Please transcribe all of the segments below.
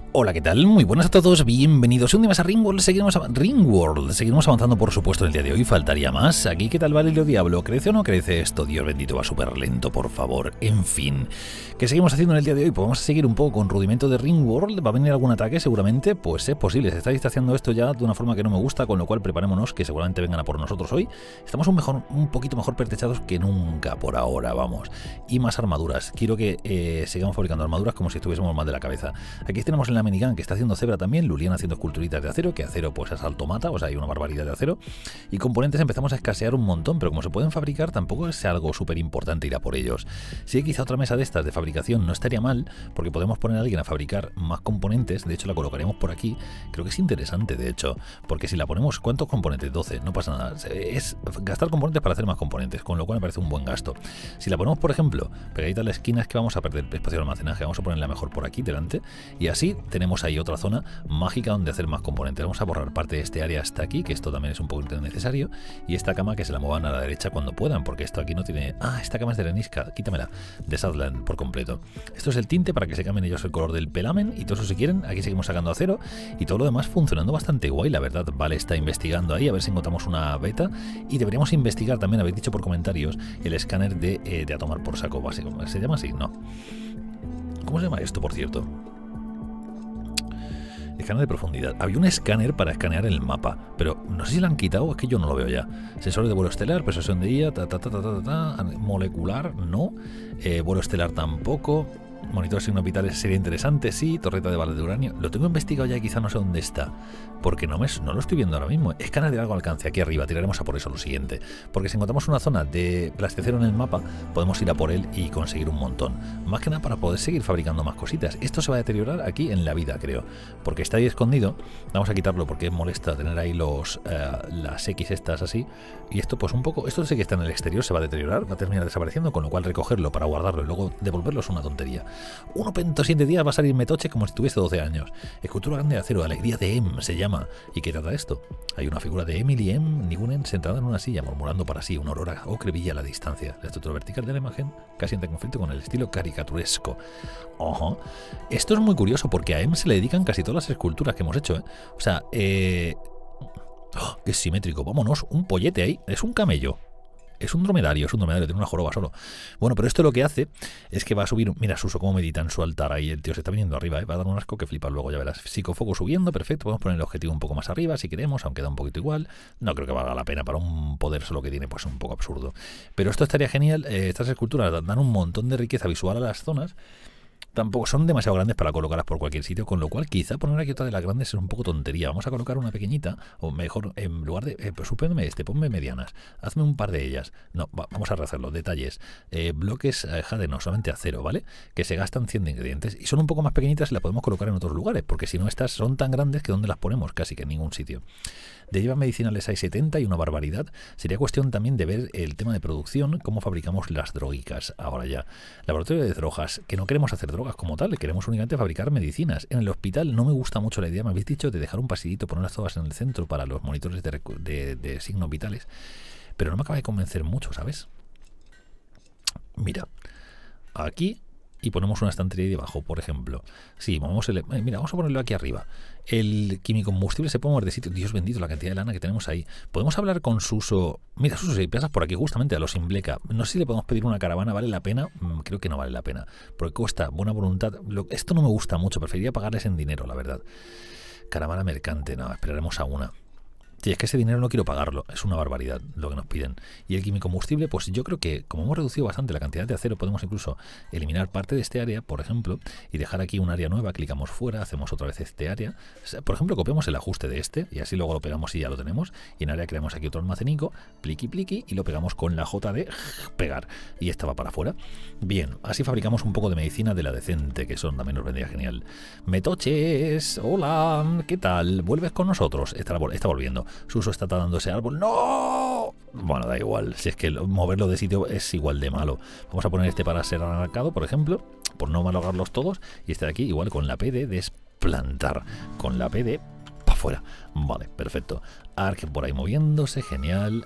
Hola, ¿qué tal? Muy buenas a todos, bienvenidos un día más a Ringworld. Seguiremos avanzando, por supuesto, en el día de hoy. Faltaría más. Aquí, ¿qué tal Valerio Diablo? ¿Crece o no crece esto? Dios bendito, va súper lento, por favor. En fin, ¿qué seguimos haciendo en el día de hoy? Pues vamos a seguir un poco con rudimento de Ringworld. ¿Va a venir algún ataque? Seguramente, pues es posible. Se está distanciando esto ya de una forma que no me gusta, con lo cual preparémonos, que seguramente vengan a por nosotros hoy. Estamos un poquito mejor pertrechados que nunca por ahora, vamos. Y más armaduras. Quiero que sigamos fabricando armaduras como si estuviésemos mal de la cabeza. Aquí tenemos en la minigun que está haciendo Zebra también, Lulian haciendo esculturitas de acero, que acero pues asalto mata, o sea, hay una barbaridad de acero. Y componentes empezamos a escasear un montón, pero como se pueden fabricar, tampoco es algo súper importante ir a por ellos. Sí, quizá otra mesa de estas de fabricación no estaría mal, porque podemos poner a alguien a fabricar más componentes. De hecho, la colocaremos por aquí. Creo que es interesante, de hecho, porque si la ponemos, ¿cuántos componentes? 12, no pasa nada. Es gastar componentes para hacer más componentes, con lo cual me parece un buen gasto. Si la ponemos, por ejemplo, pegadita a la esquina, es que vamos a perder espacio de almacenaje. Vamos a ponerla mejor por aquí delante, y así tenemos ahí otra zona mágica donde hacer más componentes. Vamos a borrar parte de este área hasta aquí, que esto también es un poco necesario, y esta cama que se la muevan a la derecha cuando puedan, porque esto aquí no tiene... Ah, esta cama es de Lenisca, quítamela, de Southland por completo. Esto es el tinte para que se cambien ellos el color del pelamen y todo eso si quieren. Aquí seguimos sacando acero y todo lo demás funcionando bastante guay, la verdad. Vale, está investigando ahí a ver si encontramos una beta, y deberíamos investigar también, habéis dicho por comentarios, el escáner de a tomar por saco básico. ¿Se llama así? No. ¿Cómo se llama esto, por cierto? Escáner de profundidad. Había un escáner para escanear el mapa, pero no sé si lo han quitado o es que yo no lo veo ya. Sensores de vuelo estelar, persuasión de IA, molecular, no. Vuelo estelar tampoco. Monitor de signos vitales sería interesante, sí. Torreta de balas de uranio. Lo tengo investigado ya, quizá no sé dónde está, porque no lo estoy viendo ahora mismo. Escáner de largo alcance, aquí arriba. Tiraremos a por eso lo siguiente, porque si encontramos una zona de plasticero en el mapa, podemos ir a por él y conseguir un montón. Más que nada para poder seguir fabricando más cositas. Esto se va a deteriorar aquí en la vida, creo, porque está ahí escondido. Vamos a quitarlo porque es molesta tener ahí las X estas así. Y esto pues un poco, esto sé que está en el exterior, se va a deteriorar, va a terminar desapareciendo, con lo cual recogerlo para guardarlo y luego devolverlo es una tontería. 1.7 días va a salir Metoche como si tuviese 12 años. Escultura grande de acero, alegría de M se llama. ¿Y qué trata esto? Hay una figura de Emily M. Nigunen sentada en una silla, murmurando para sí, una aurora ocre brilla a la distancia. La estructura vertical de la imagen casi entra en conflicto con el estilo caricaturesco. Ojo. Esto es muy curioso porque a M se le dedican casi todas las esculturas que hemos hecho, ¿eh? O sea, ¡oh, qué simétrico! Vámonos, un pollete ahí. Es un camello. Es un dromedario, tiene una joroba solo. Bueno, pero esto lo que hace es que va a subir... Mira, Suso, cómo medita en su altar ahí. El tío se está viniendo arriba, ¿eh? Va a dar un asco que flipa luego, ya verás. Psicofoco subiendo, perfecto. Podemos poner el objetivo un poco más arriba si queremos, aunque da un poquito igual. No creo que valga la pena para un poder solo que tiene, pues un poco absurdo. Pero esto estaría genial. Estas esculturas dan un montón de riqueza visual a las zonas. Tampoco son demasiado grandes para colocarlas por cualquier sitio, con lo cual quizá poner aquí otra de las grandes es un poco tontería. Vamos a colocar una pequeñita, o mejor, en lugar de... pues supérame ponme medianas, hazme un par de ellas. No, vamos a rehacerlo. Detalles, bloques jade, no, solamente acero, ¿vale? Que se gastan 100 de ingredientes y son un poco más pequeñitas y las podemos colocar en otros lugares, porque si no estas son tan grandes que ¿dónde las ponemos? Casi que en ningún sitio. De hierbas medicinales hay 70 y una barbaridad. Sería cuestión también de ver el tema de producción, cómo fabricamos las droguicas. Ahora ya, laboratorio de drogas, que no queremos hacer drogas como tal, queremos únicamente fabricar medicinas. En el hospital no me gusta mucho la idea, me habéis dicho, de dejar un pasillito, ponerlas todas en el centro para los monitores de signos vitales, pero no me acaba de convencer mucho, ¿sabes? Mira, aquí... y ponemos una estantería ahí debajo, por ejemplo. Sí, mira, vamos a ponerlo aquí arriba. El químico combustible se puede mover de sitio. Dios bendito, la cantidad de lana que tenemos ahí. Podemos hablar con Suso. Mira, Suso, si pasas por aquí justamente a los Imbleca, no sé si le podemos pedir una caravana. ¿Vale la pena? Creo que no vale la pena, porque cuesta buena voluntad. Esto no me gusta mucho, preferiría pagarles en dinero, la verdad. Caravana mercante, no, esperaremos a una. Sí, es que ese dinero no quiero pagarlo, es una barbaridad lo que nos piden. Y el químico combustible, pues yo creo que como hemos reducido bastante la cantidad de acero, podemos incluso eliminar parte de este área, por ejemplo, y dejar aquí un área nueva, clicamos fuera, hacemos otra vez este área. Por ejemplo, copiamos el ajuste de este, y así luego lo pegamos y ya lo tenemos. Y en área creamos aquí otro almacenico, pliqui pliqui, y lo pegamos con la J de pegar. Y esta va para afuera. Bien, así fabricamos un poco de medicina de la decente, que son también nos vendría genial. Metoches, hola, ¿qué tal? ¿Vuelves con nosotros? Está volviendo. Suso está talando ese árbol. ¡No! Bueno, da igual. Si es que moverlo de sitio es igual de malo. Vamos a poner este para ser arrancado, por ejemplo, por no malogarlos todos. Y este de aquí igual con la P de desplantar. Con la P de para afuera. Vale, perfecto. Ark por ahí moviéndose, genial.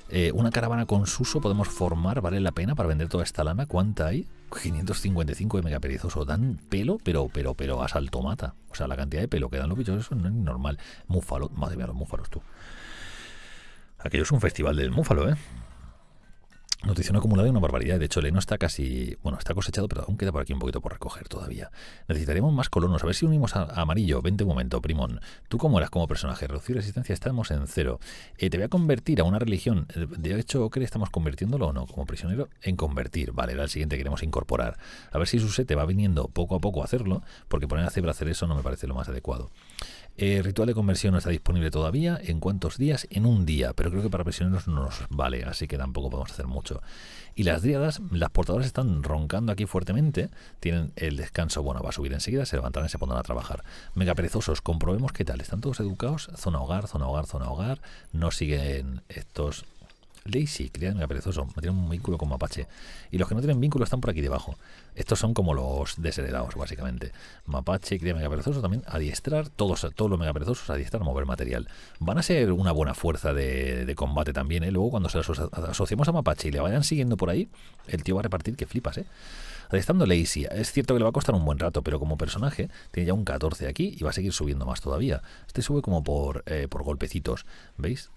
Una caravana con Suso podemos formar, ¿vale la pena para vender toda esta lana? ¿Cuánta hay? 555 de mega perezoso. Dan pelo, pero a salto mata. O sea, la cantidad de pelo que dan los bichos, eso no es normal. Múfalo, madre mía, los múfalos, tú. Aquello es un festival del múfalo, ¿eh? Notición acumulada y una barbaridad. De hecho, el heno está casi... Bueno, está cosechado, pero aún queda por aquí un poquito por recoger todavía. Necesitaríamos más colonos. A ver si unimos a Amarillo. Vente un momento, Primón. ¿Tú cómo eras como personaje? Reducir resistencia, estamos en 0. Te voy a convertir a una religión. De hecho, ¿qué estamos convirtiéndolo o no? Como prisionero, en convertir. Vale, era el siguiente que queremos incorporar. A ver si su te va viniendo poco a poco a hacerlo, porque poner a Zebra a hacer eso no me parece lo más adecuado. Ritual de conversión no está disponible todavía. ¿En cuántos días? En un día, pero creo que para prisioneros no nos vale, así que tampoco podemos hacer mucho. Y las dríadas, las portadoras están roncando aquí fuertemente, tienen el descanso, bueno, va a subir enseguida, se levantarán y se pondrán a trabajar. Mega perezosos, comprobemos qué tal, están todos educados, zona hogar, zona hogar, zona hogar, no siguen estos... Lazy, cría mega perezoso, me tienen un vínculo con Mapache. Y los que no tienen vínculo están por aquí debajo. Estos son como los desheredados, básicamente. Mapache, cría mega perezoso, también adiestrar, todos los mega perezosos adiestrar, mover material. Van a ser una buena fuerza de combate también, ¿eh? Luego cuando se asociemos a Mapache y le vayan siguiendo por ahí, el tío va a repartir que flipas, ¿eh? Adiestrando Lazy, es cierto que le va a costar un buen rato, pero como personaje tiene ya un 14 aquí y va a seguir subiendo más todavía. Este sube como por golpecitos, ¿veis?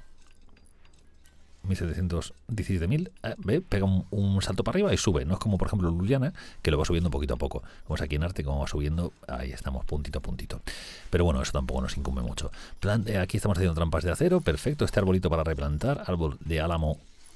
1717.000, ¿ve? Pega un salto para arriba y sube. No es como por ejemplo Luliana, que lo va subiendo poquito a poco. Vamos aquí en arte, como va subiendo, ahí estamos, puntito a puntito. Pero bueno, eso tampoco nos incumbe mucho. Aquí estamos haciendo trampas de acero, perfecto. Este arbolito para replantar, árbol de álamo.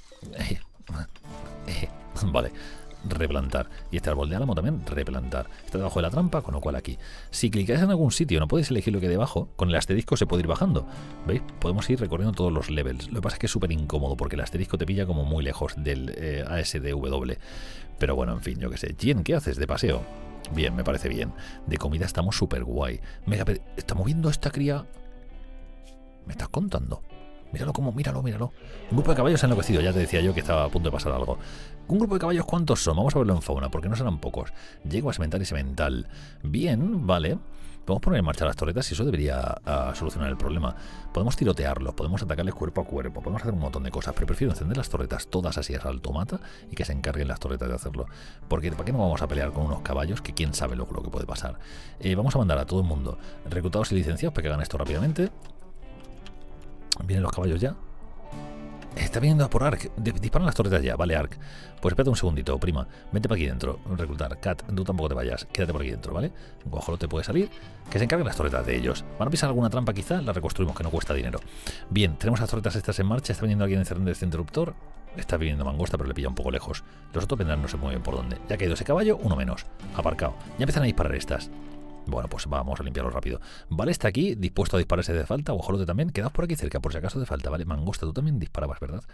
Vale, replantar. Y este árbol de álamo también replantar. Está debajo de la trampa, con lo cual aquí. Si clicáis en algún sitio, no podéis elegir lo que hay debajo, con el asterisco se puede ir bajando. ¿Veis? Podemos ir recorriendo todos los levels. Lo que pasa es que es súper incómodo porque el asterisco te pilla como muy lejos del ASDW. Pero bueno, en fin, yo qué sé. Jen, ¿qué haces de paseo? Bien, me parece bien. De comida estamos súper guay. ¿Está moviendo esta cría? ¿Me estás contando? Míralo como, míralo. Un grupo de caballos enloquecido, ya te decía yo que estaba a punto de pasar algo. Un grupo de caballos, ¿cuántos son? Vamos a verlo en fauna, porque no serán pocos. Yeguas semental y semental. Bien, vale. Podemos poner en marcha las torretas y eso debería solucionar el problema. Podemos tirotearlos, podemos atacarles cuerpo a cuerpo, podemos hacer un montón de cosas, pero prefiero encender las torretas todas así a salto mata y que se encarguen las torretas de hacerlo. Porque ¿para qué no vamos a pelear con unos caballos que quién sabe luego lo que puede pasar? Vamos a mandar a todo el mundo reclutados y licenciados para que hagan esto rápidamente. Vienen los caballos ya. Está viniendo a por Ark. Disparan las torretas ya. Vale, Ark. Pues espérate un segundito, prima. Vente para aquí dentro. Reclutar. Cat, tú tampoco te vayas. Quédate por aquí dentro, ¿vale? Guajolote puede salir. Que se encarguen las torretas de ellos. ¿Van a pisar alguna trampa quizá? La reconstruimos, que no cuesta dinero. Bien, tenemos las torretas estas en marcha. Está viniendo alguien encerrando este interruptor. Está viniendo Mangosta, pero le pilla un poco lejos. Los otros vendrán no sé muy bien por dónde. Ya ha caído ese caballo, uno menos. Aparcado. Ya empiezan a disparar estas. Bueno, pues vamos a limpiarlo rápido. Vale, está aquí, dispuesto a disparar si hace falta. Guajolote también. Quedaos por aquí cerca, por si acaso hace falta. Vale, Mangosta, tú también disparabas, ¿verdad?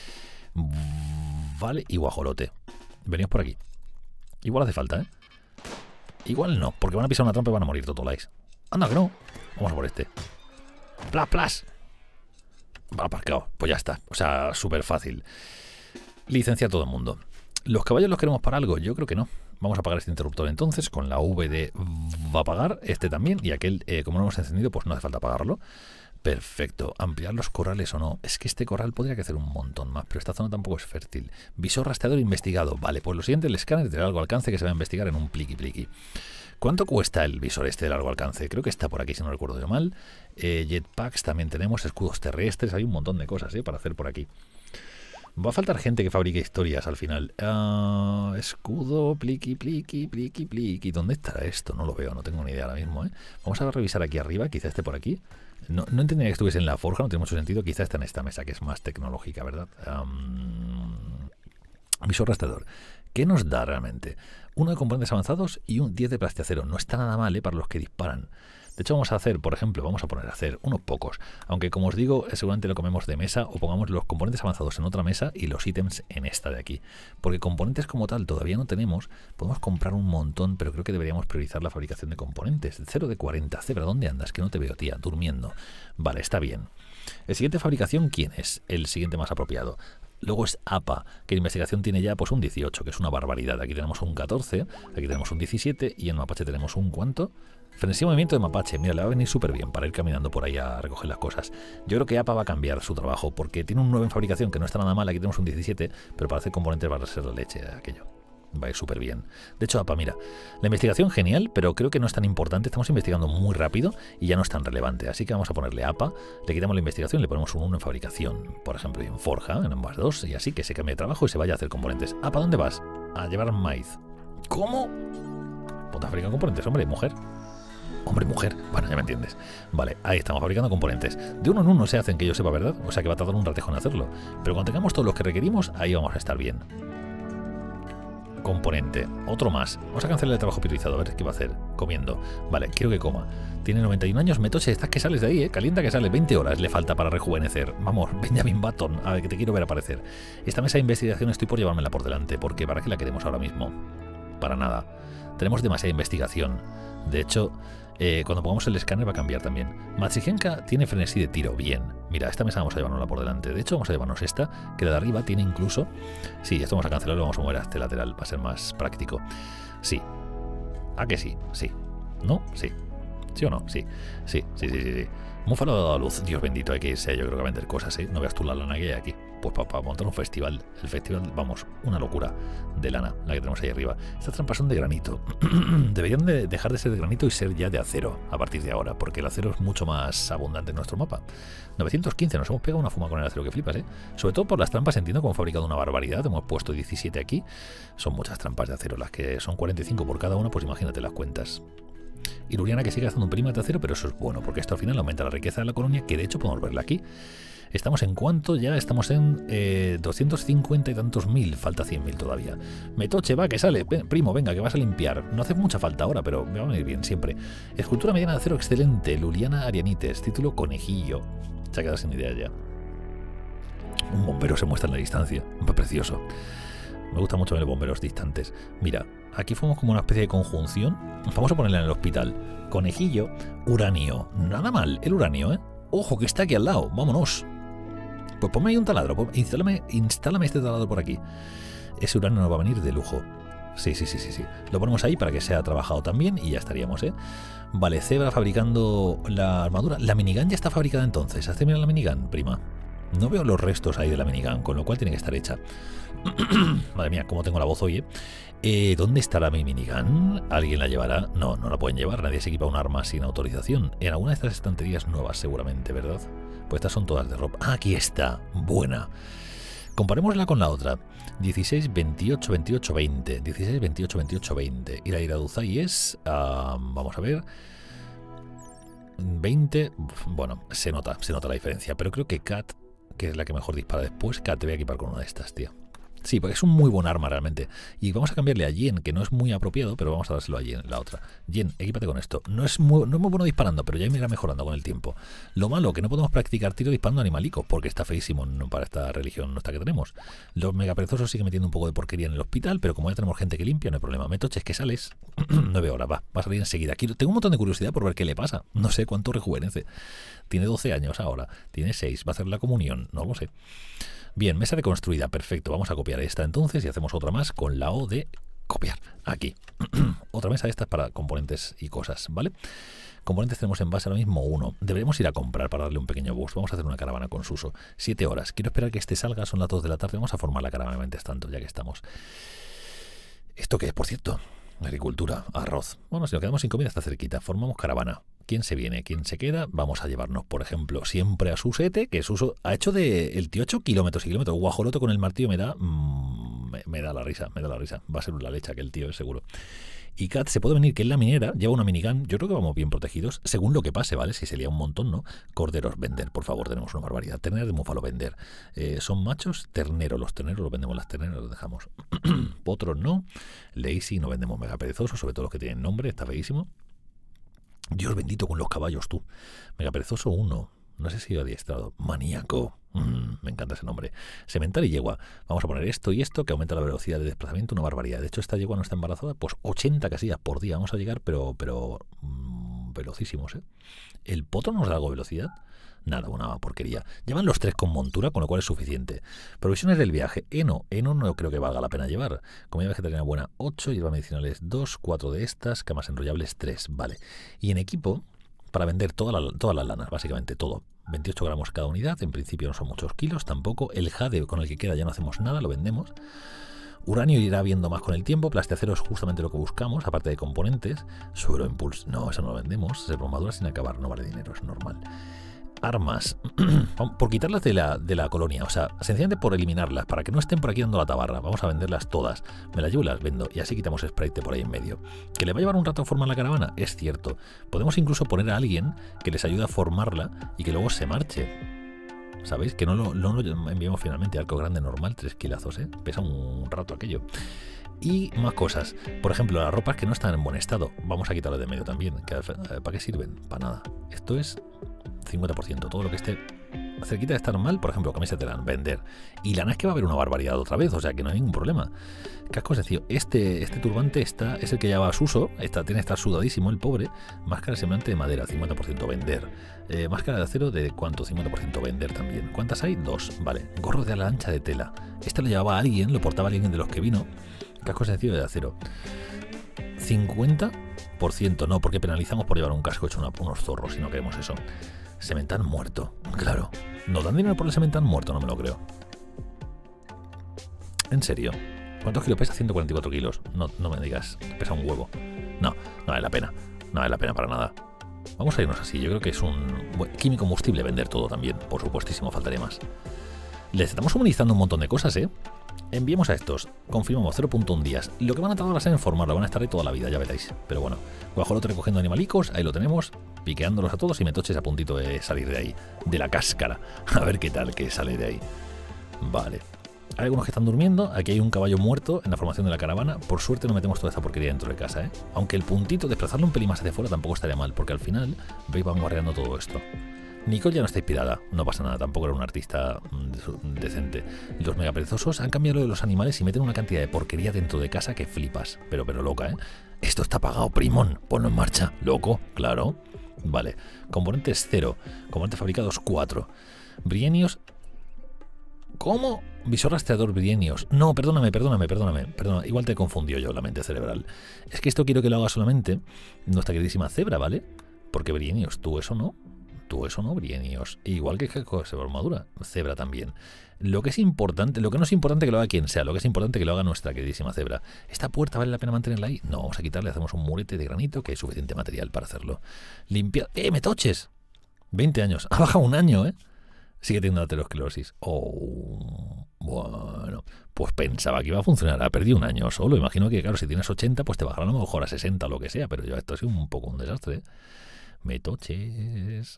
Vale, y Guajolote. Venimos por aquí. Igual hace falta, ¿eh? Igual no, porque van a pisar una trampa y van a morir totolais. Anda, que no. Vamos a por este. ¡Plas, plas! Va aparcado. Pues ya está. O sea, súper fácil. Licencia a todo el mundo. ¿Los caballos los queremos para algo? Yo creo que no. Vamos a apagar este interruptor entonces con la V de va a apagar, este también, y aquel, como no hemos encendido, pues no hace falta apagarlo. Perfecto. ¿Ampliar los corrales o no? Es que este corral podría crecer un montón más, pero esta zona tampoco es fértil. Visor rastreador investigado. Vale, pues lo siguiente, el escáner de largo alcance que se va a investigar en un pliqui pliqui. ¿Cuánto cuesta el visor este de largo alcance? Creo que está por aquí, si no recuerdo yo mal. Jetpacks también tenemos, escudos terrestres, hay un montón de cosas para hacer por aquí. Va a faltar gente que fabrique historias al final. Escudo, pliqui, pliqui, pliqui, pliqui. ¿Dónde estará esto? No lo veo, no tengo ni idea ahora mismo, ¿eh? Vamos a revisar aquí arriba, quizá esté por aquí. No entendería que estuviese en la forja, no tiene mucho sentido. Quizá está en esta mesa, que es más tecnológica, ¿verdad? Visor rastreador. ¿Qué nos da realmente? 1 de componentes avanzados y un 10 de plastiacero. No está nada mal, para los que disparan. De hecho, vamos a hacer, por ejemplo, vamos a poner a hacer unos pocos. Aunque, como os digo, seguramente lo comemos de mesa o pongamos los componentes avanzados en otra mesa y los ítems en esta de aquí. Porque componentes como tal todavía no tenemos. Podemos comprar un montón, pero creo que deberíamos priorizar la fabricación de componentes. 0 de 40. Zebra, ¿dónde andas? Que no te veo, tía. Durmiendo. Vale, está bien. El siguiente fabricación, ¿quién es? El siguiente más apropiado. Luego es APA, que en investigación tiene ya pues un 18, que es una barbaridad. Aquí tenemos un 14, aquí tenemos un 17 y en Mapache tenemos un ¿cuánto? Frenesí de movimiento de Mapache. Mira, le va a venir súper bien para ir caminando por ahí a recoger las cosas. Yo creo que APA va a cambiar su trabajo porque tiene un 9 en fabricación que no está nada mal. Aquí tenemos un 17, pero para hacer componentes va a ser la leche aquello. Va a ir súper bien. De hecho, APA, mira, la investigación genial, pero creo que no es tan importante. Estamos investigando muy rápido y ya no es tan relevante. Así que vamos a ponerle APA, le quitamos la investigación y le ponemos un 1 en fabricación. Por ejemplo, y en forja, en ambas dos, y así que se cambie de trabajo y se vaya a hacer componentes. APA, ¿dónde vas? A llevar maíz. ¿Cómo? Ponte a fabricar componentes, hombre, mujer. Hombre, mujer, bueno, ya me entiendes. Vale, ahí estamos fabricando componentes. De uno en uno se hacen, que yo sepa, ¿verdad? O sea que va a tardar un ratejo en hacerlo. Pero cuando tengamos todos los que requerimos, ahí vamos a estar bien. Componente, otro más. Vamos a cancelar el trabajo priorizado, a ver qué va a hacer. Comiendo. Vale, quiero que coma. Tiene 91 años, Metoche, estás que sales de ahí, calienta que sale. 20 horas le falta para rejuvenecer. Vamos, Benjamin Button, a ver, que te quiero ver aparecer. Esta mesa de investigación estoy por llevármela por delante, porque ¿para qué la queremos ahora mismo? Para nada. Tenemos demasiada investigación. De hecho, cuando pongamos el escáner va a cambiar también. Matsigenka tiene frenesí de tiro. Bien. Mira, esta mesa vamos a llevárnosla por delante. De hecho, vamos a llevarnos esta, que la de arriba tiene incluso... Sí, esto vamos a cancelarlo y vamos a mover a este lateral. Va a ser más práctico. Sí. ¿A que sí? Sí. ¿No? Sí. ¿Sí o no? Sí. Sí. Múfalo ha dado a luz. Dios bendito, hay que irse. Yo creo que a vender cosas, ¿eh? No veas tú la lana que hay aquí. Pues para montar un festival. El festival, vamos, una locura de lana, la que tenemos ahí arriba. Estas trampas son de granito. Deberían de dejar de ser de granito y ser ya de acero a partir de ahora, porque el acero es mucho más abundante en nuestro mapa. 915, nos hemos pegado una fuma con el acero que flipas, ¿eh? Sobre todo por las trampas, entiendo que hemos fabricado una barbaridad. Hemos puesto 17 aquí. Son muchas trampas de acero, las que son 45 por cada una, pues imagínate las cuentas. Y Luriana que sigue haciendo un perímetro de acero, pero eso es bueno, porque esto al final aumenta la riqueza de la colonia, que de hecho podemos verla aquí. Estamos en cuánto, ya estamos en 250 y tantos mil, falta 100.000 todavía. Metoche, va, que sale, primo, venga, que vas a limpiar. No hace mucha falta ahora, pero me va a venir bien siempre. Escultura mediana de acero excelente, Luliana Arianites, título conejillo. Se ha quedado sin idea ya. Un bombero se muestra en la distancia, precioso. Me gusta mucho ver bomberos distantes. Mira, aquí fuimos como una especie de conjunción. Vamos a ponerle en el hospital. Conejillo, uranio. Nada mal, el uranio, ¿eh? Ojo, que está aquí al lado, vámonos. Pues ponme ahí un taladro, instálame este taladro por aquí. Ese uranio nos va a venir de lujo. Sí. Lo ponemos ahí para que sea trabajado también y ya estaríamos, ¿eh? Vale, Zebra fabricando la armadura. La minigun ya está fabricada entonces. ¿Has terminado la minigun, prima? No veo los restos ahí de la minigun, con lo cual tiene que estar hecha. Madre mía, cómo tengo la voz hoy, ¿eh? ¿Dónde estará mi minigun? ¿Alguien la llevará? No, no la pueden llevar. Nadie se equipa un arma sin autorización. En alguna de estas estanterías nuevas, seguramente, ¿verdad? Pues estas son todas de ropa. ¡Ah, aquí está! Buena. Comparémosla con la otra. 16, 28, 28, 20. 16, 28, 28, 20. Y la Iraduzai es... vamos a ver... 20... Bueno, se nota la diferencia. Pero creo que Kat, que es la que mejor dispara después, Kat te voy a equipar con una de estas, tío. Sí, porque es un muy buen arma realmente. Y vamos a cambiarle a Jen, que no es muy apropiado, pero vamos a dárselo a Jen, la otra. Jen, equípate con esto. No es muy bueno disparando, pero ya me irá mejorando con el tiempo. Lo malo, que no podemos practicar tiro disparando animalicos, porque está feísimo para esta religión nuestra que tenemos. Los megaperezosos siguen metiendo un poco de porquería en el hospital, pero como ya tenemos gente que limpia, no hay problema. Metoches, que sales 9 horas, va a salir enseguida. Aquí tengo un montón de curiosidad por ver qué le pasa. No sé cuánto rejuvenece. Tiene 12 años ahora, tiene 6, va a hacer la comunión, no lo sé. Bien, mesa reconstruida, perfecto. Vamos a copiar esta entonces y hacemos otra más con la O de copiar. Aquí. Otra mesa de estas para componentes y cosas, ¿vale? Componentes tenemos en base ahora mismo 1. Deberíamos ir a comprar para darle un pequeño boost. Vamos a hacer una caravana con Suso. 7 horas. Quiero esperar que este salga, son las 2 de la tarde. Vamos a formar la caravana mientras tanto, ya que estamos. ¿Esto qué es, por cierto? Agricultura, arroz. Bueno, si nos quedamos sin comida está cerquita. Formamos caravana. ¿Quién se viene? ¿Quién se queda? Vamos a llevarnos, por ejemplo, siempre a Susete, que Suso ha hecho de el tío 8 kilómetros y kilómetros. Guajoloto con el martillo me da la risa, Va a ser la leche aquel tío, es seguro. Y Kat se puede venir, que es la minera, lleva una minigun. Yo creo que vamos bien protegidos, según lo que pase, ¿vale? Si se lía un montón, ¿no? Corderos, vender, por favor, tenemos una barbaridad. Terneros de búfalo, vender. ¿Son machos? Ternero, los terneros los vendemos, las terneras los dejamos. Potros no. Lazy no vendemos, mega perezosos, sobre todo los que tienen nombre, está feísimo. Dios bendito con los caballos, tú. Mega perezoso 1. No sé si adiestrado. Maníaco. Me encanta ese nombre. Semental y yegua. Vamos a poner esto y esto, que aumenta la velocidad de desplazamiento, una barbaridad. De hecho, esta yegua no está embarazada, pues 80 casillas por día. Vamos a llegar, pero velocísimos, ¿eh? El potro nos da algo de velocidad. Nada, una porquería. Llevan los 3 con montura, con lo cual es suficiente. Provisiones del viaje. Heno no creo que valga la pena llevar. Comida vegetariana buena, 8. Hierbas medicinales, 2. 4 de estas. Camas enrollables, 3. Vale. Y en equipo, para vender todas las lanas, básicamente todo. 28 gramos cada unidad. En principio no son muchos kilos tampoco. El jade con el que queda ya no hacemos nada, lo vendemos. Uranio irá viendo más con el tiempo. Plastiacero es justamente lo que buscamos, aparte de componentes. Suero Impulse, no, eso no lo vendemos. Armaduras sin acabar, no vale dinero, es normal. Armas, por quitarlas de la colonia, o sea, sencillamente por eliminarlas, para que no estén por aquí dando la tabarra. Vamos a venderlas todas, me las llevo y las vendo, y así quitamos Sprite por ahí en medio. ¿Que le va a llevar un rato a formar la caravana? Es cierto. Podemos incluso poner a alguien que les ayude a formarla y que luego se marche. ¿Sabéis? Que no lo enviamos finalmente. Arco grande normal, 3 kilazos, ¿eh? Pesa un rato aquello. Y más cosas. Por ejemplo, las ropas que no están en buen estado. Vamos a quitarlas de medio también. ¿Para qué sirven? Para nada. Esto es 50%. Todo lo que esté cerquita de estar mal, por ejemplo, camiseta de lana, vender. Y lana es que va a haber una barbaridad otra vez, o sea que no hay ningún problema. Casco sencillo. Este turbante es el que lleva a Suso. Tiene que estar sudadísimo el pobre. Máscara semblante de madera, 50% vender. Máscara de acero de cuánto, 50% vender también. ¿Cuántas hay? 2. Vale. Gorro de ala ancha de tela. Este lo llevaba alguien, lo portaba alguien de los que vino. Casco sencillo de acero. 50%, no, porque penalizamos por llevar un casco hecho unos zorros, si no queremos eso. Sementán muerto, claro. ¿No dan dinero por el sementán muerto? No me lo creo. ¿En serio? ¿Cuántos kilos pesa? 144 kilos. No me digas, pesa un huevo. No vale la pena. No vale la pena para nada. Vamos a irnos así. Yo creo que es un químico combustible vender todo también. Por supuestísimo, faltaría más. Les estamos suministrando un montón de cosas, ¿eh? Enviemos a estos, confirmamos 0.1 días. Lo que van a tardar va a ser en formarlo, van a estar ahí toda la vida, ya veréis. Pero bueno, guajolote recogiendo animalicos, ahí lo tenemos, piqueándolos a todos y Metoches a puntito de salir de ahí, de la cáscara. A ver qué tal que sale de ahí. Vale. Hay algunos que están durmiendo, aquí hay un caballo muerto en la formación de la caravana. Por suerte no metemos toda esta porquería dentro de casa, ¿eh? Aunque el puntito, desplazarlo un pelín más hacia fuera tampoco estaría mal, porque al final veis, van guardeando todo esto. Nicole ya no está inspirada, no pasa nada, tampoco era un artista decente. Los megaperezosos han cambiado lo de los animales y meten una cantidad de porquería dentro de casa que flipas, pero loca, ¿eh? Esto está pagado, primón, ponlo en marcha, loco, claro. Vale, componentes 0, componentes fabricados 4. Brienios. ¿Cómo? Visor rastreador Brienios. No, perdóname. Igual te confundió yo la mente cerebral. Es que esto quiero que lo haga solamente nuestra queridísima Zebra, ¿vale? Porque Brienios, tú eso no, Brienios. Igual que armadura, Zebra también. Lo que no es importante que lo haga quien sea, lo que es importante que lo haga nuestra queridísima Zebra. ¿Esta puerta vale la pena mantenerla ahí? No, vamos a quitarle, hacemos un murete de granito que hay suficiente material para hacerlo. Limpiar. ¡Metoches! 20 años. Ha bajado un año, ¿eh? Sigue teniendo aterosclerosis. Oh, bueno. Pues pensaba que iba a funcionar. Ha perdido un año solo. Imagino que, claro, si tienes 80, pues te bajarán a lo mejor a 60 o lo que sea. Pero yo esto ha sido un poco un desastre, ¿eh? Metoches.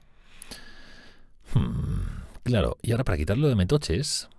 Claro, y ahora para quitarlo de Metoches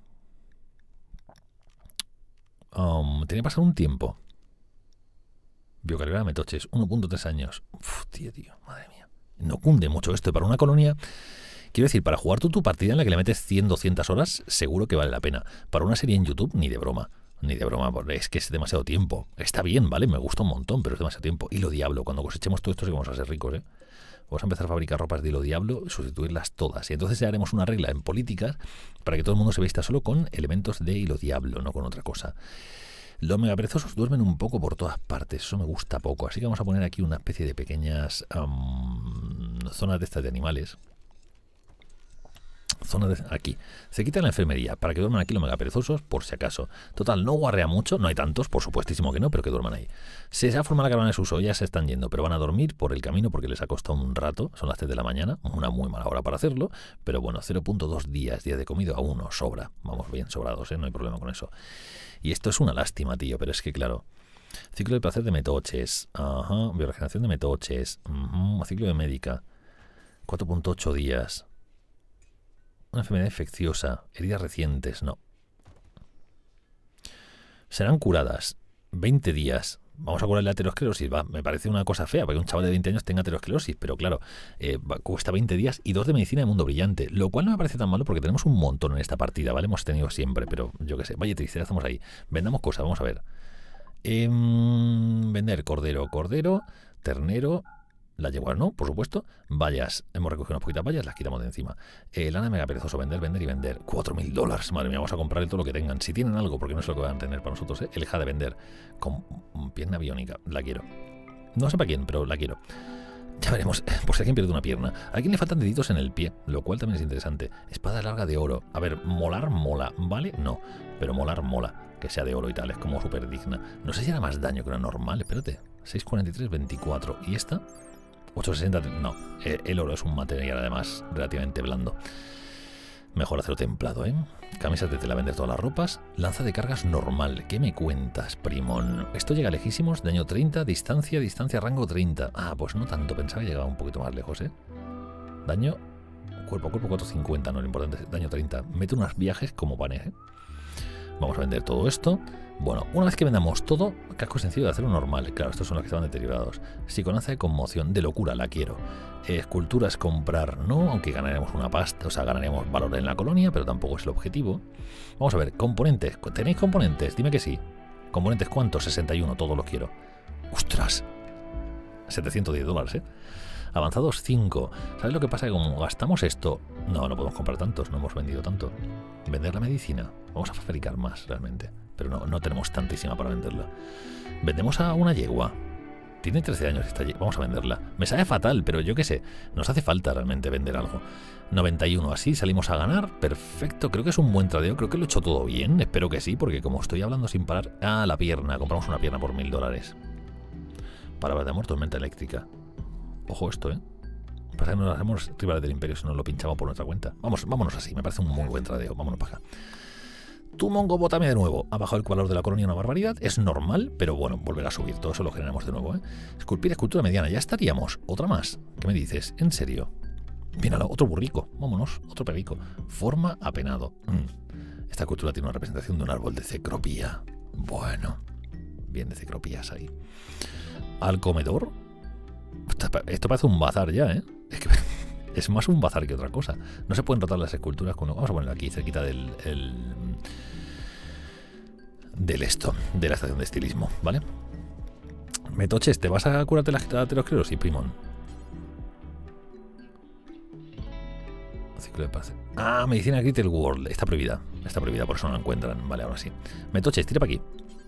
tenía que pasar un tiempo. Biocarrera de Metoches, 1.3 años. Uf, tío, madre mía. No cunde mucho esto. Y para una colonia, quiero decir, para jugar tú tu partida en la que le metes 100, 200 horas, seguro que vale la pena. Para una serie en YouTube, ni de broma. Ni de broma, porque es que es demasiado tiempo. Está bien, ¿vale? Me gusta un montón, pero es demasiado tiempo. Y lo diablo, cuando cosechemos todo esto sí que vamos a ser ricos, ¿eh? Vamos a empezar a fabricar ropas de hilo diablo y sustituirlas todas. Y entonces ya haremos una regla en políticas para que todo el mundo se vista solo con elementos de hilo diablo, no con otra cosa. Los megaperezosos duermen un poco por todas partes. Eso me gusta poco. Así que vamos a poner aquí una especie de pequeñas zonas de estas de animales. Aquí. Se quita la enfermería para que duerman aquí los megaperezosos, por si acaso. Total, no guarrea mucho, no hay tantos, por supuestísimo que no, pero que duerman ahí. Se ha formado la caravana de Suso, ya se están yendo, pero van a dormir por el camino porque les ha costado un rato. Son las 3 de la mañana, una muy mala hora para hacerlo, pero bueno, 0.2 días, día de comida a 1, sobra. Vamos bien sobrados, ¿eh? No hay problema con eso. Y esto es una lástima, tío, pero es que claro. Ciclo de placer de Metoches. Ajá, bioregeneración de Metoches. Ciclo de médica. 4.8 días. Una enfermedad infecciosa, heridas recientes, no. Serán curadas 20 días. Vamos a curar la aterosclerosis. Va, me parece una cosa fea, porque un chaval de 20 años tenga aterosclerosis, pero claro, cuesta 20 días y 2 de medicina de mundo brillante, lo cual no me parece tan malo porque tenemos un montón en esta partida, ¿vale? Hemos tenido siempre, pero yo qué sé, vaya tristeza, estamos ahí. Vendamos cosas, vamos a ver. Vender cordero, ternero, Las yeguas no, por supuesto. Vallas, hemos recogido unas poquitas vallas, las quitamos de encima. Lana mega perezoso, vender, vender y vender. $4.000, madre mía, vamos a comprarle todo lo que tengan. Si tienen algo, porque no es lo que van a tener para nosotros, ¿eh? Elija de vender. Con pierna biónica, la quiero. No sé para quién, pero la quiero. Ya veremos, por si alguien pierde una pierna. A alguien le faltan deditos en el pie, lo cual también es interesante. Espada larga de oro. A ver, molar mola, ¿vale? No, pero molar mola. Que sea de oro y tal, es como súper digna. No sé si era más daño que una normal, espérate. 643, 24. ¿Y esta? 860, no. El oro es un material además relativamente blando. Mejor hacerlo templado, ¿eh? Camisas de tela, vender todas las ropas. Lanza de cargas normal. ¿Qué me cuentas, primón? Esto llega lejísimos, daño 30, distancia, rango 30. Ah, pues no tanto, pensaba que llegaba un poquito más lejos, ¿eh? Daño, cuerpo a cuerpo 450, no, lo importante es daño 30. Mete unos viajes como panes, ¿eh? Vamos a vender todo esto. Bueno, una vez que vendamos todo, casco sencillo de acero normal. Claro, estos son los que estaban deteriorados. Psiconaza de conmoción, de locura, la quiero. Esculturas comprar, no, aunque ganaremos una pasta, o sea, ganaremos valor en la colonia, pero tampoco es el objetivo. Vamos a ver, componentes. ¿Tenéis componentes? Dime que sí. ¿Componentes cuántos? 61, todos los quiero. ¡Ostras! $710, ¿eh? Avanzados 5. ¿Sabes lo que pasa? Que como gastamos esto... No, no podemos comprar tantos, no hemos vendido tanto. Vender la medicina. Vamos a fabricar más, realmente. Pero no tenemos tantísima para venderla. Vendemos a una yegua. Tiene 13 años esta yegua. Vamos a venderla. Me sabe fatal, pero yo qué sé. Nos hace falta realmente vender algo. 91, así salimos a ganar. Perfecto, creo que es un buen tradeo. Creo que lo he hecho todo bien. Espero que sí, porque como estoy hablando sin parar... Ah, la pierna. Compramos una pierna por $1.000. Palabras de amor, tormenta eléctrica. Ojo esto, ¿eh? Pasa que nos hacemos rivales del imperio si nos lo pinchamos por nuestra cuenta. Vámonos así, me parece un muy buen tradeo. Vámonos para acá. Tu Mongobotame de nuevo. Ha bajado el valor de la colonia una barbaridad. Es normal, pero bueno, volverá a subir. Todo eso lo generamos de nuevo, ¿eh? Esculpir escultura mediana. Ya estaríamos. Otra más. ¿Qué me dices? ¿En serio? Mira, otro burrico. Vámonos. Otro pebico. Forma apenado. Esta escultura tiene una representación de un árbol de cecropía. Bueno. Bien de cecropías ahí. Al comedor. Esto parece un bazar ya, ¿eh? Es que es más un bazar que otra cosa. No se pueden rotar las esculturas con... Vamos a ponerlo aquí, cerquita del esto, de la estación de estilismo, ¿vale? Metoches, ¿te vas a curarte la aterosclerosis, primón? Ciclo de paz. Ah, medicina Critical World. Está prohibida, por eso no la encuentran. Vale, ahora sí. Metoches, tira para aquí.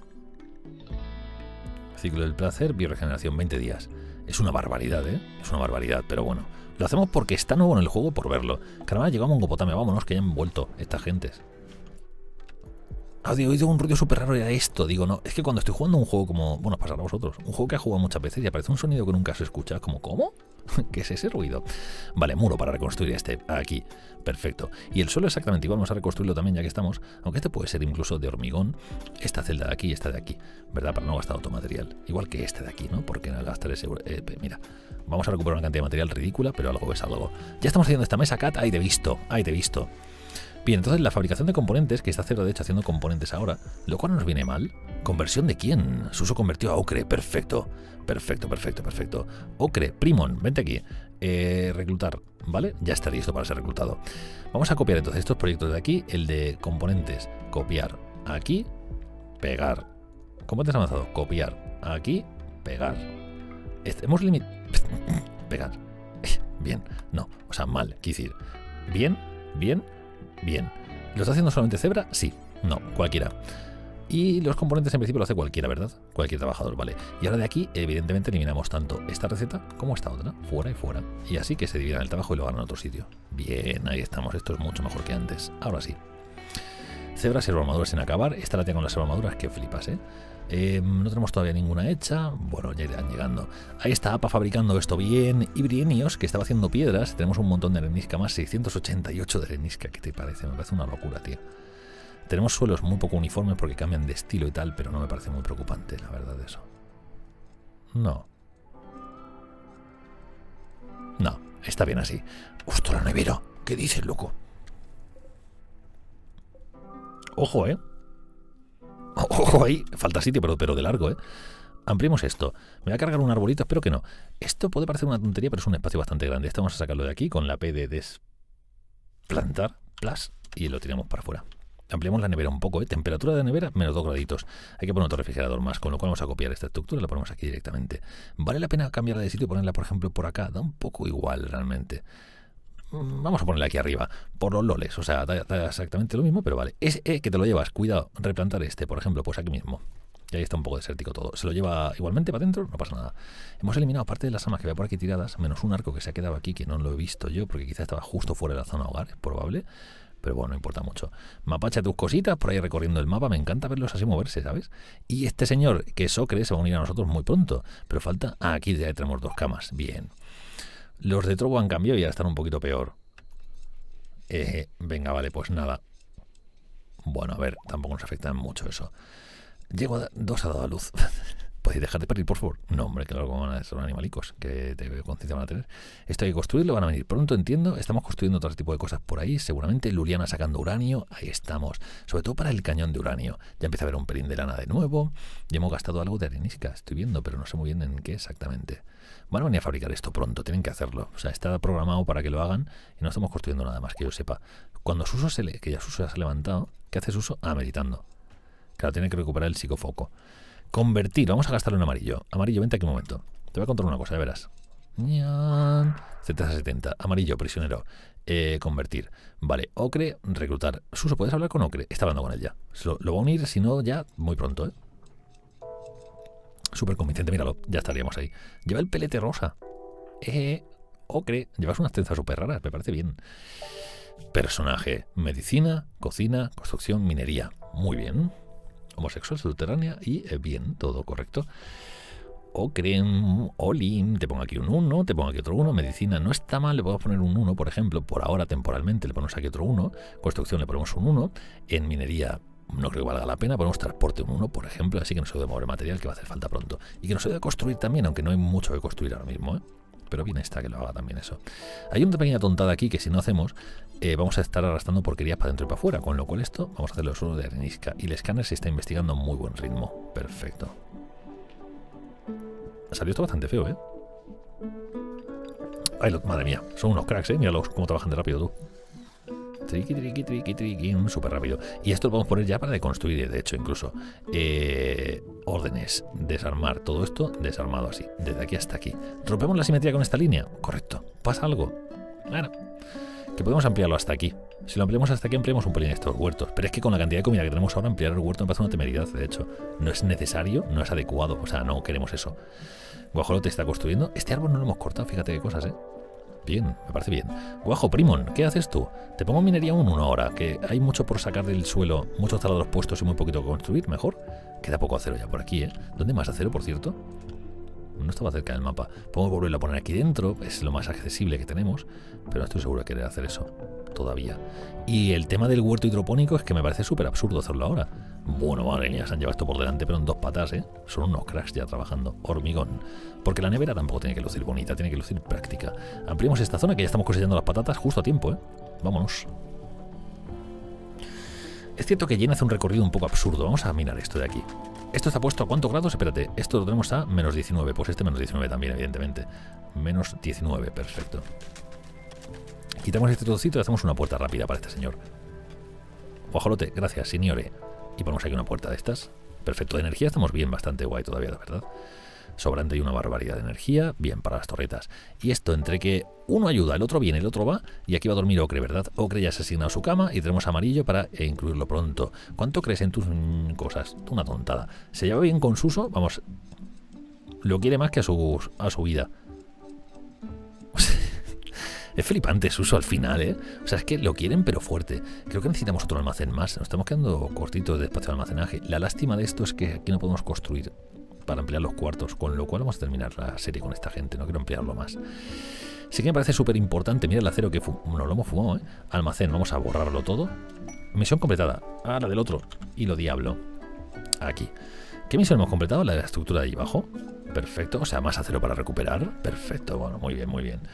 Ciclo del placer, bioregeneración, 20 días. Es una barbaridad, ¿eh? Es una barbaridad, pero bueno. Lo hacemos porque está nuevo en el juego, por verlo. Caramba, llegamos a Mongobotame, vámonos, que ya han vuelto estas gentes. Ah, he oído un ruido súper raro de esto. Digo, no, es que cuando estoy jugando un juego como... Bueno, pasará a vosotros. Un juego que ha jugado muchas veces y aparece un sonido que nunca se escucha. Como, ¿cómo? ¿Qué es ese ruido? Vale, muro para reconstruir este. Aquí. Perfecto. Y el suelo exactamente igual. Vamos a reconstruirlo también ya que estamos. Aunque este puede ser incluso de hormigón. Esta celda de aquí y esta de aquí. ¿Verdad? Para no gastar otro material. Igual que este de aquí, ¿no? Porque no gastar ese... mira. Vamos a recuperar una cantidad de material ridícula, pero algo es algo. Ya estamos haciendo esta mesa, Cat. Ahí te he visto. Ahí te he visto. Bien, entonces la fabricación de componentes, que está Cero de hecho haciendo componentes ahora, lo cual no nos viene mal. ¿Conversión de quién? Suso convirtió a Ocre, perfecto. Perfecto, perfecto, perfecto. Ocre, Primon, vente aquí. Reclutar, ¿vale? Ya está listo para ser reclutado. Vamos a copiar entonces estos proyectos de aquí, el de componentes, copiar aquí, pegar. Componentes avanzados, copiar aquí, pegar. Hemos limitado... pegar. Bien, no, o sea, mal, quiero decir. Bien, bien. Bien. ¿Lo está haciendo solamente Zebra? Sí. No, cualquiera. Y los componentes en principio lo hace cualquiera, ¿verdad? Cualquier trabajador, vale. Y ahora de aquí, evidentemente, eliminamos tanto esta receta como esta otra. Fuera y fuera. Y así que se dividan el trabajo y lo hagan en otro sitio. Bien, ahí estamos. Esto es mucho mejor que antes. Ahora sí. Zebra, servoarmaduras sin acabar. Esta la tengo con las servoarmaduras que flipas, ¿eh? No tenemos todavía ninguna hecha. Bueno, ya irán llegando. Ahí está APA fabricando esto bien. Y Brienios, que estaba haciendo piedras. Tenemos un montón de arenisca más. 688 de arenisca. ¿Qué te parece? Me parece una locura, tío. Tenemos suelos muy poco uniformes porque cambian de estilo y tal, pero no me parece muy preocupante, la verdad, eso. No. No, está bien así. ¡Ostras, la nevera! ¿Qué dices, loco? Ojo, ¿eh? Ojo ahí, falta sitio, pero de largo, ¿eh? Ampliemos esto. Me voy a cargar un arbolito, espero que no. Esto puede parecer una tontería, pero es un espacio bastante grande. Esto vamos a sacarlo de aquí con la P de desplantar, plus, y lo tiramos para afuera. Ampliamos la nevera un poco, temperatura de nevera, menos 2 graditos. Hay que poner otro refrigerador más, con lo cual vamos a copiar esta estructura y la ponemos aquí directamente. ¿Vale la pena cambiarla de sitio y ponerla, por ejemplo, por acá? Da un poco igual realmente. Vamos a ponerla aquí arriba, por los loles, o sea, da exactamente lo mismo, pero vale. Es que te lo llevas, cuidado, replantar por ejemplo, pues aquí mismo. Y ahí está un poco desértico todo. Se lo lleva igualmente para adentro, no pasa nada. Hemos eliminado parte de las armas que había por aquí tiradas, menos un arco que se ha quedado aquí, que no lo he visto yo, porque quizá estaba justo fuera de la zona hogar, es probable. Pero bueno, no importa mucho. Mapacha tus cositas, por ahí recorriendo el mapa. Me encanta verlos así moverse, ¿sabes? Y este señor, que es Ocre, se va a unir a nosotros muy pronto. Pero falta... aquí ya tenemos 2 camas. Bien. Los de Trobo han cambiado y ya están un poquito peor. Venga, vale, pues nada. Bueno, a ver, tampoco nos afecta mucho eso. Llego a 2 ha dado a luz. ¿Podéis dejar de parir, por favor? No, hombre, claro, como son animalicos que de conciencia van a tener. Esto hay que construirlo, van a venir pronto, entiendo. Estamos construyendo otro tipo de cosas por ahí. Seguramente Luliana sacando uranio. Ahí estamos. Sobre todo para el cañón de uranio. Ya empieza a haber un pelín de lana de nuevo. Ya hemos gastado algo de arenisca, estoy viendo, pero no sé muy bien en qué exactamente. Van a venir a fabricar esto pronto, tienen que hacerlo. O sea, está programado para que lo hagan y no estamos construyendo nada más que yo sepa. Cuando Suso que ya Suso se ha levantado, ¿qué hace Suso? meditando. Claro, tiene que recuperar el psicofoco. Convertir, vamos a gastarlo en amarillo. Amarillo, vente aquí un momento. Te voy a contar una cosa, ya verás. Z70, amarillo, prisionero. Convertir. Vale, Ocre, reclutar. Suso, ¿puedes hablar con Ocre? Está hablando con él ya. Lo va a unir, si no, ya muy pronto, ¿eh? Súper convincente, míralo, ya estaríamos ahí. Lleva el pelete rosa. Ocre, llevas unas trenzas súper raras, me parece bien. Personaje, medicina, cocina, construcción, minería. Muy bien. Homosexual, subterránea y bien, todo correcto. Ocre, Olin, te pongo aquí un 1, te pongo aquí otro 1. Medicina no está mal, le podemos poner un 1, por ejemplo. Por ahora, temporalmente, le ponemos aquí otro 1. Construcción le ponemos un 1. En minería no creo que valga la pena, ponemos transporte un 1, por ejemplo, así que nos ayude a mover material que va a hacer falta pronto. Y que nos ayude a construir también, aunque no hay mucho que construir ahora mismo, ¿eh? Pero bien está que lo haga también eso. Hay una pequeña tontada aquí que si no hacemos, vamos a estar arrastrando porquerías para dentro y para afuera, con lo cual esto vamos a hacerlo solo de arenisca. Y el escáner se está investigando a muy buen ritmo. Perfecto. Ha salido esto bastante feo, ¿eh? Ay, madre mía, son unos cracks, ¿eh? Míralos cómo trabajan de rápido tú. Triqui, triqui, triqui, triqui, súper rápido. Y esto lo podemos poner ya para deconstruir, de hecho, incluso. Órdenes, desarmar, todo esto desarmado así, desde aquí hasta aquí. ¿Rompemos la simetría con esta línea? Correcto. ¿Pasa algo? Claro. Que podemos ampliarlo hasta aquí. Si lo ampliamos hasta aquí, ampliamos un pelín estos huertos. Pero es que con la cantidad de comida que tenemos ahora, ampliar el huerto me parece una temeridad, de hecho. No es necesario, no es adecuado, o sea, no queremos eso. Guajolote está construyendo. Este árbol no lo hemos cortado, fíjate qué cosas, ¿eh? Bien, me parece bien. Guajo, Primon, ¿qué haces tú? Te pongo minería un 1 ahora, que hay mucho por sacar del suelo, muchos taladros puestos y muy poquito que construir, mejor. Queda poco acero ya por aquí, ¿eh? ¿Dónde más acero, por cierto? No estaba cerca del mapa. Podemos volverlo a poner aquí dentro, es lo más accesible que tenemos, pero no estoy seguro de querer hacer eso todavía. Y el tema del huerto hidropónico es que me parece súper absurdo hacerlo ahora. Bueno, madre mía, se han llevado esto por delante, pero en 2 patas, ¿eh? Son unos cracks ya trabajando. Hormigón. Porque la nevera tampoco tiene que lucir bonita, tiene que lucir práctica. Ampliemos esta zona que ya estamos cosechando las patatas justo a tiempo, ¿eh? Vámonos. Es cierto que Jen hace un recorrido un poco absurdo. Vamos a mirar esto de aquí. Esto está puesto a ¿cuántos grados? Espérate, esto lo tenemos a menos 19. Pues este menos 19 también, evidentemente. Menos 19, perfecto. Quitamos este trocito y hacemos una puerta rápida para este señor. Guajolote, gracias, signore. Y ponemos aquí una puerta de estas. Perfecto, de energía estamos bien, bastante guay todavía, la verdad. Sobrante y una barbaridad de energía. Bien, para las torretas. Y esto entre que uno ayuda, el otro viene, el otro va. Y aquí va a dormir Ocre, ¿verdad? Ocre ya se ha asignado su cama y tenemos amarillo para incluirlo pronto. ¿Cuánto crees en tus cosas? Una tontada. ¿Se lleva bien con Suso? Vamos. Lo quiere más que a su vida. Es flipante Suso al final, ¿eh? O sea, es que lo quieren pero fuerte. Creo que necesitamos otro almacén más. Nos estamos quedando cortitos de espacio de almacenaje. La lástima de esto es que aquí no podemos construir para ampliar los cuartos, con lo cual vamos a terminar la serie con esta gente. No quiero ampliarlo más. Sí que me parece súper importante. Mira el acero que nos lo hemos fumado, ¿eh? Almacén, vamos a borrarlo todo. Misión completada. Ah, la del otro. Y lo diablo. Aquí. ¿Qué misión hemos completado? La de la estructura de ahí abajo. Perfecto. O sea, más acero para recuperar. Perfecto. Bueno, muy bien, muy bien.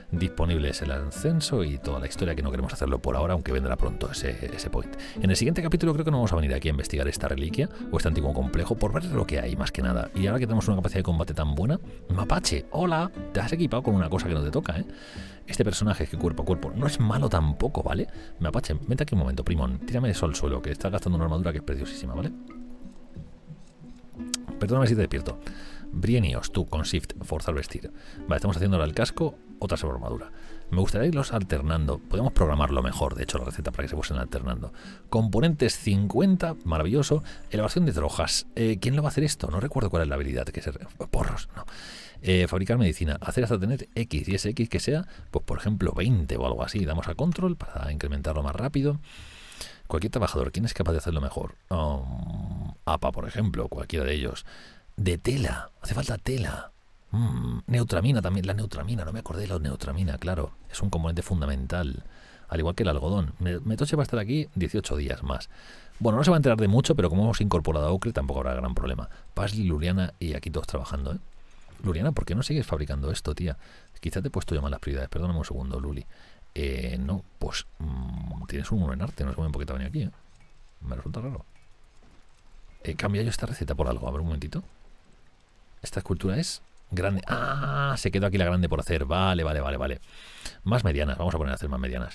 Disponible es el ascenso y toda la historia, que no queremos hacerlo por ahora, aunque vendrá pronto ese point. En el siguiente capítulo creo que no vamos a venir aquí a investigar esta reliquia o este antiguo complejo, por ver lo que hay más que nada. Y ahora que tenemos una capacidad de combate tan buena, Mapache, hola, te has equipado con una cosa que no te toca, ¿eh? Este personaje que cuerpo a cuerpo no es malo tampoco, ¿vale? Mapache, vente aquí un momento, primón, tírame eso al suelo, que estás gastando una armadura que es preciosísima, ¿vale? Perdóname si te despierto. Brienios, tú, con Shift, forzar vestir. Vale, estamos haciendo ahora el casco, otra sobre armadura. Me gustaría irlos alternando. Podemos programarlo mejor, de hecho, la receta para que se fuesen alternando. Componentes 50, maravilloso. Elevación de drogas. ¿Quién lo va a hacer esto? No recuerdo cuál es la habilidad. Que se... Porros, no. Fabricar medicina. Hacer hasta tener X y ese X que sea, pues por ejemplo 20 o algo así. Damos a control para incrementarlo más rápido. Cualquier trabajador, ¿quién es capaz de hacerlo mejor? APA, por ejemplo, cualquiera de ellos. De tela, hace falta tela. Neutramina también, la neutramina, no me acordé de la neutramina, claro. Es un componente fundamental, al igual que el algodón. Metoche va a estar aquí 18 días más. Bueno, no se va a enterar de mucho, pero como hemos incorporado a Ocre tampoco habrá gran problema. Pasli, Luriana y aquí todos trabajando, ¿eh? Luriana, ¿por qué no sigues fabricando esto, tía? Quizá te he puesto yo mal las prioridades, perdóname un segundo, Luli. No, pues tienes un 1 en arte, no sé muy bien por qué te ha venido aquí, ¿eh? Me resulta raro. Cambia yo esta receta por algo, a ver un momentito. Esta escultura es grande. ¡Ah! Se quedó aquí la grande por hacer. Vale. Más medianas. Vamos a poner a hacer más medianas.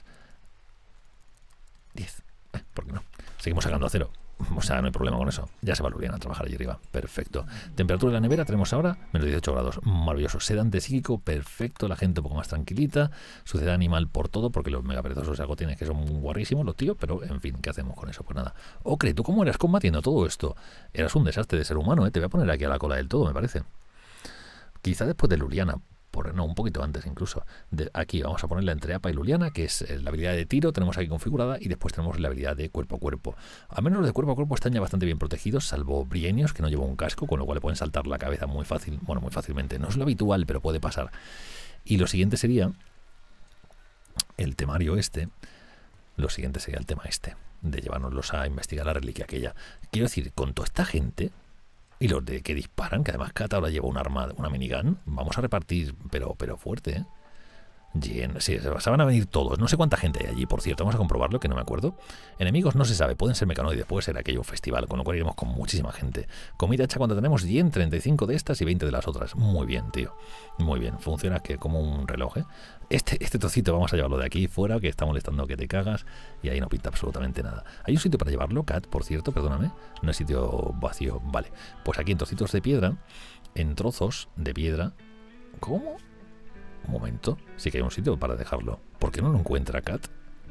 10. ¿Por qué no? Seguimos sacando acero. O sea, no hay problema con eso. Ya se va Luriana a trabajar allí arriba. Perfecto. Temperatura de la nevera tenemos ahora menos 18 grados. Maravilloso. Sedante psíquico. Perfecto. La gente un poco más tranquilita. Suciedad animal por todo, porque los mega perezosos algo tienen que son guarrísimos los tíos. Pero, en fin, ¿qué hacemos con eso? Pues nada. Ocre, ¿tú cómo eras combatiendo todo esto? Eras un desastre de ser humano, ¿eh? Te voy a poner aquí a la cola del todo, me parece. Quizá después de Luriana. No, un poquito antes incluso. Aquí vamos a ponerla entre APA y Luriana, que es la habilidad de tiro, tenemos aquí configurada, y después tenemos la habilidad de cuerpo a cuerpo. Al menos los de cuerpo a cuerpo están ya bastante bien protegidos, salvo Brienios, que no lleva un casco, con lo cual le pueden saltar la cabeza muy fácil, bueno, muy fácilmente. No es lo habitual, pero puede pasar. Y lo siguiente sería el temario este. Lo siguiente sería el tema este, de llevárnoslos a investigar la reliquia aquella. Quiero decir, con toda esta gente... Y los de que disparan, que además Kat ahora lleva un arma, una minigun, vamos a repartir, pero fuerte, ¿eh? Bien, sí, se van a venir todos. No sé cuánta gente hay allí, por cierto, vamos a comprobarlo, que no me acuerdo. Enemigos no se sabe, pueden ser mecanoides, puede ser aquello un festival, con lo cual iremos con muchísima gente. Comida hecha cuando tenemos 100, 35 de estas y 20 de las otras. Muy bien, tío. Muy bien, funciona que como un reloj, ¿eh? Este trocito vamos a llevarlo de aquí fuera, que está molestando que te cagas, y ahí no pinta absolutamente nada. ¿Hay un sitio para llevarlo, Kat, por cierto? Perdóname. No es sitio vacío. Vale, pues aquí en trocitos de piedra, en trozos de piedra. ¿Cómo? Un momento, sí que hay un sitio para dejarlo. ¿Por qué no lo encuentra, Kat?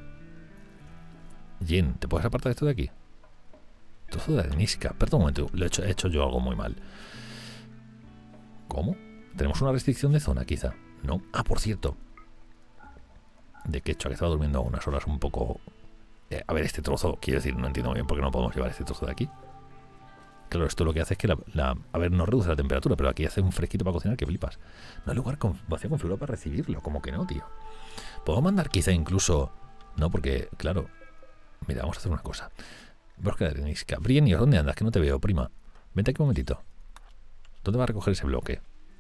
Jen, ¿te puedes apartar esto de aquí? Trozo de arenisca. Perdón un momento, he hecho yo algo muy mal. ¿Cómo? ¿Tenemos una restricción de zona, quizá? No. Ah, por cierto. De que he hecho, que estaba durmiendo a unas horas un poco... a ver, este trozo, quiero decir, no entiendo muy bien por qué no podemos llevar este trozo de aquí. Claro, esto lo que hace es que a ver, no reduce la temperatura, pero aquí hace un fresquito para cocinar que flipas. No hay lugar vacío configurado para recibirlo, como que no, tío. Podemos mandar quizá incluso... No, porque, claro... Mira, vamos a hacer una cosa. Bosque de arenisca. Brienios, ¿dónde andas? Que no te veo, prima. Vente aquí un momentito. ¿Dónde va a recoger ese bloque?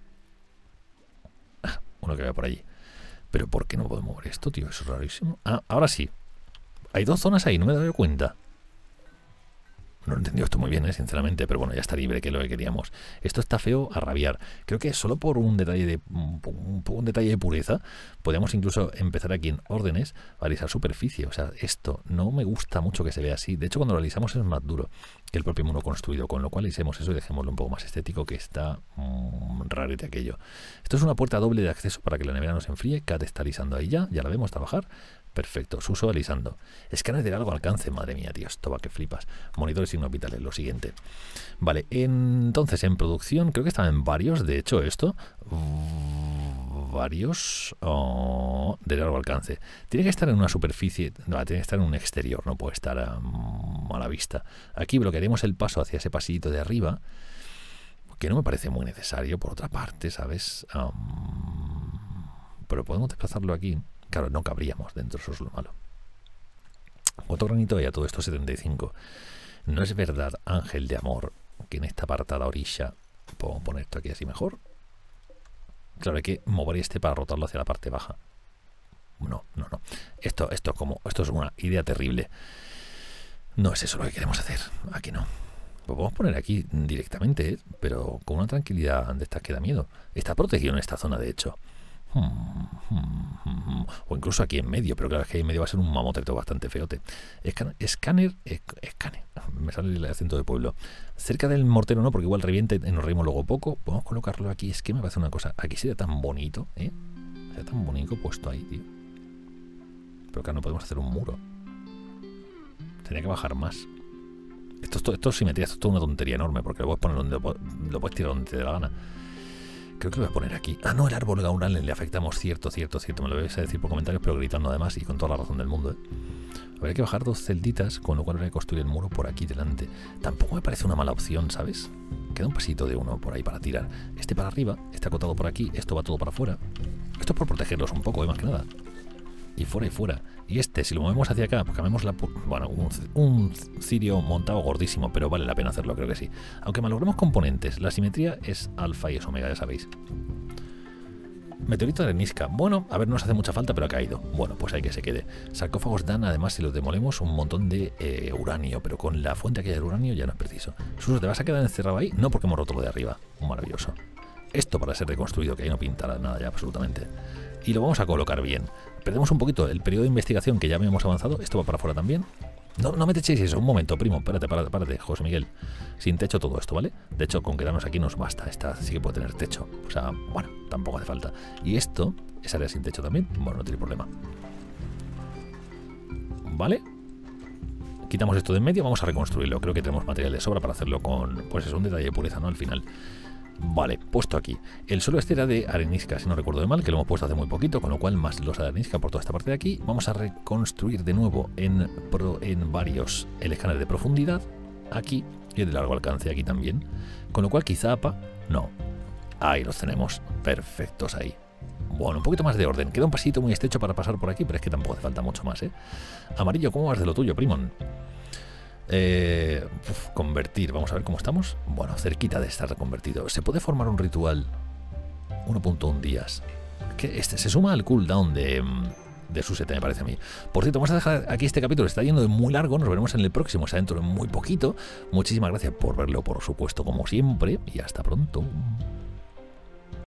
Ah, uno que vea por allí. Pero ¿por qué no podemos mover esto, tío? Eso es rarísimo. Ah, ahora sí. Hay dos zonas ahí, no me he dado cuenta. No lo he entendido esto muy bien, sinceramente, pero bueno, ya está libre, que es lo que queríamos. Esto está feo a rabiar. Creo que solo por un detalle de pureza podríamos incluso empezar aquí en órdenes a alisar superficie. O sea, esto no me gusta mucho que se vea así. De hecho, cuando lo alisamos es más duro que el propio mono construido, con lo cual alisemos eso y dejémoslo un poco más estético, que está rarete aquello. Esto es una puerta doble de acceso para que la nevera no se enfríe. Kat está alisando ahí ya la vemos trabajar. Perfecto, Suso alisando. Escáner de largo alcance, madre mía, tío, esto va que flipas. Monitores y signos vitales, lo siguiente. Vale, entonces en producción, creo que están en varios, de hecho esto. Varios de largo alcance. Tiene que estar en una superficie, no, tiene que estar en un exterior, no puede estar a la vista. Aquí bloquearemos el paso hacia ese pasillito de arriba, que no me parece muy necesario, por otra parte, ¿sabes? Pero podemos desplazarlo aquí. Claro, no cabríamos dentro, eso es lo malo. ¿Cuánto granito hay a todo esto? 75. No es verdad, ángel de amor, que en esta apartada orilla... ¿Puedo poner esto aquí así mejor? Claro, hay que mover este para rotarlo hacia la parte baja. no, no, no. Esto es una idea terrible. No es eso lo que queremos hacer. Aquí no. Lo podemos poner aquí directamente, ¿eh? Pero con una tranquilidad de estas que da miedo. Está protegido en esta zona, de hecho. O incluso aquí en medio, pero claro, es que ahí en medio va a ser un mamotreto bastante feote. Escáner. Me sale el acento de pueblo. Cerca del mortero no, porque igual reviente y nos reímos luego poco. Podemos colocarlo aquí. Es que me parece una cosa. Aquí sería tan bonito, ¿eh? Sería tan bonito puesto ahí, tío. Pero claro, no podemos hacer un muro. Tenía que bajar más. Esto es simetría, esto es toda una tontería enorme, porque lo puedes poner donde lo puedes tirar donde te dé la gana. Creo que lo voy a poner aquí. Ah, no, el árbol gaural le afectamos, cierto. Me lo vais a decir por comentarios, pero gritando además y con toda la razón del mundo, ¿eh? Habría que bajar 2 celditas, con lo cual habría que construir el muro por aquí delante. Tampoco me parece una mala opción, ¿sabes? Queda un pasito de uno por ahí para tirar. Este para arriba, este acotado por aquí, esto va todo para afuera. Esto es por protegerlos un poco, más que nada. Y fuera y fuera. Y este, si lo movemos hacia acá, pues cambiamos bueno, un cirio montado gordísimo, pero vale la pena hacerlo, creo que sí. Aunque malogremos componentes, la simetría es alfa y es omega, ya sabéis. Meteorito de arenisca. Bueno, a ver, no nos hace mucha falta, pero ha caído. Bueno, pues hay que se quede. Sarcófagos dan, además, si los demolemos, un montón de uranio, pero con la fuente aquella del uranio ya no es preciso. Suso, ¿te vas a quedar encerrado ahí? No, porque hemos roto lo de arriba. Maravilloso. Esto para ser reconstruido, que ahí no pintará nada ya, absolutamente. Y lo vamos a colocar bien. Perdemos un poquito el periodo de investigación que ya habíamos avanzado. Esto va para afuera también. No me te echéis eso, un momento, primo. Párate, José Miguel. Sin techo todo esto, ¿vale? De hecho, con quedarnos aquí nos basta. Esta sí que puede tener techo. O sea, bueno, tampoco hace falta. Y esto, ¿es área sin techo también? Bueno, no tiene problema. ¿Vale? Quitamos esto de en medio, vamos a reconstruirlo. Creo que tenemos material de sobra para hacerlo con... Pues es un detalle de pureza, ¿no? Al final. Vale, puesto aquí. El suelo este era de arenisca, si no recuerdo de mal, que lo hemos puesto hace muy poquito, con lo cual más los de arenisca por toda esta parte de aquí. Vamos a reconstruir de nuevo en varios el escáner de profundidad, aquí, y el de largo alcance aquí también. Con lo cual quizá APA, no. Ahí los tenemos, perfectos ahí. Bueno, un poquito más de orden. Queda un pasito muy estrecho para pasar por aquí, pero es que tampoco hace falta mucho más, ¿eh? Amarillo, ¿cómo vas de lo tuyo, primón? Convertir, vamos a ver cómo estamos. Bueno, cerquita de estar reconvertido. ¿Se puede formar un ritual? 1.1 días. Que se suma al cooldown de Susete, me parece a mí. Por cierto, vamos a dejar aquí este capítulo. Está yendo de muy largo. Nos veremos en el próximo, o sea, dentro de muy poquito. Muchísimas gracias por verlo, por supuesto, como siempre. Y hasta pronto.